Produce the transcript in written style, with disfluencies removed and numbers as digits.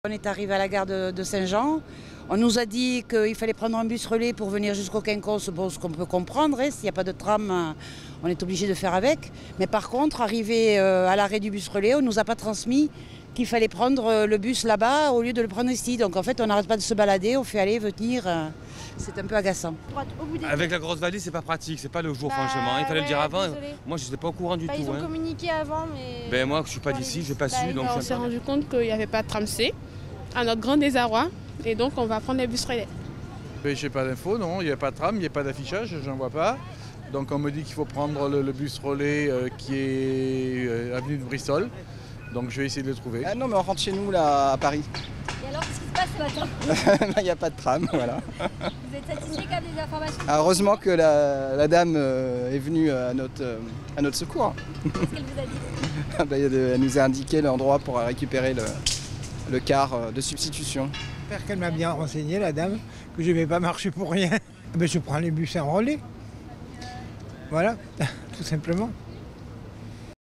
On est arrivé à la gare de Saint-Jean. On nous a dit qu'il fallait prendre un bus relais pour venir jusqu'au Quinconce, bon, ce qu'on peut comprendre. S'il n'y a pas de tram, on est obligé de faire avec. Mais par contre, arrivé à l'arrêt du bus relais, on ne nous a pas transmis qu'il fallait prendre le bus là-bas au lieu de le prendre ici. Donc en fait, on n'arrête pas de se balader, on fait aller, venir. C'est un peu agaçant. Avec la grosse valise, c'est pas pratique, c'est pas le jour franchement. Il fallait le dire avant. Désolé. Moi, je n'étais pas au courant du tout. Ils ont communiqué avant, mais... Moi, je suis pas d'ici, je n'ai pas su. Donc on s'est rendu compte qu'il n'y avait pas de tram C, à notre grand désarroi, et donc on va prendre les bus relais. Je n'ai pas d'infos, non, il n'y a pas de tram, il n'y a pas d'affichage, je n'en vois pas. Donc on me dit qu'il faut prendre le bus relais qui est avenue de Bristol. Donc je vais essayer de le trouver. Ah non, mais on rentre chez nous là à Paris. Et alors, qu'est-ce qui se passe ce matin? Il n'y a pas de tram, voilà. Vous êtes satisfait quand même des informations? Ah, heureusement que la dame est venue à notre secours. Qu'est-ce qu'elle vous a dit? Elle nous a indiqué l'endroit pour récupérer le car de substitution. J'espère qu'elle m'a bien renseigné, la dame, que je ne vais pas marcher pour rien. Je prends les bus en relais. Voilà, tout simplement.